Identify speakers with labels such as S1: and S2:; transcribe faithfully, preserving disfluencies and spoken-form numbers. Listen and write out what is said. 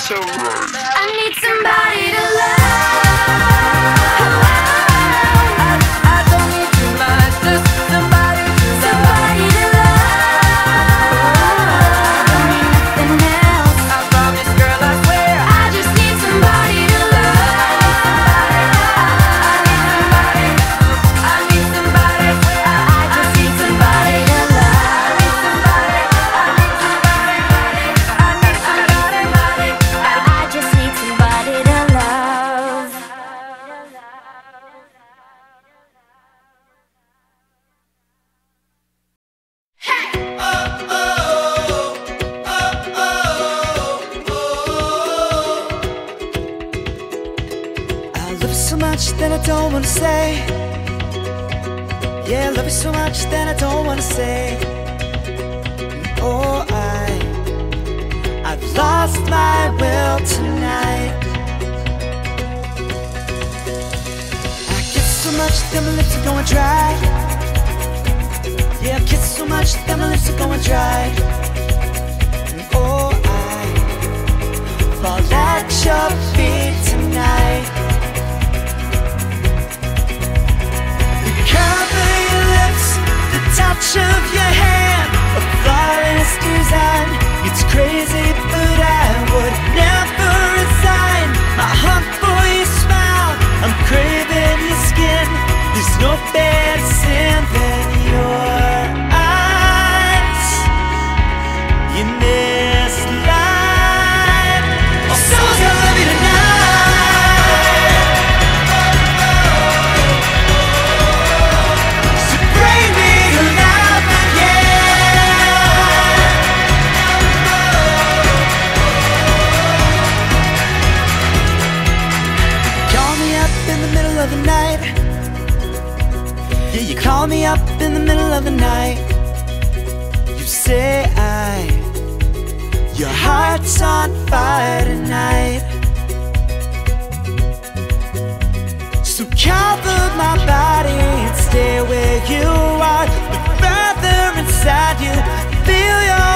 S1: so right.
S2: I need somebody to love. I, I don't need too much, just somebody to love. Somebody to love. I don't need nothing else. I promise, girl, I swear. I just need somebody to love. I need somebody. I need somebody. I, I just need somebody to love. I need somebody. I need somebody. I need somebody. I just need somebody to love.
S3: I love you so much that I don't wanna say. Yeah, I love you so much that I don't wanna say. Oh, I, I've lost my will tonight. I kiss so much that my lips are going dry. Yeah, I kiss so much that my lips are going dry. Oh, I fall at your feet tonight. Cover your lips, the touch of your hand, a flawless design. It's crazy, but I would never resign. My heart for your smile, I'm craving your skin. There's no better sin than your eyes in this life. Oh, someone's gonna love you tonight. Of the night, yeah, you call me up in the middle of the night. You say I, your heart's on fire tonight. So cover my body and stay where you are, but rather inside you, feel your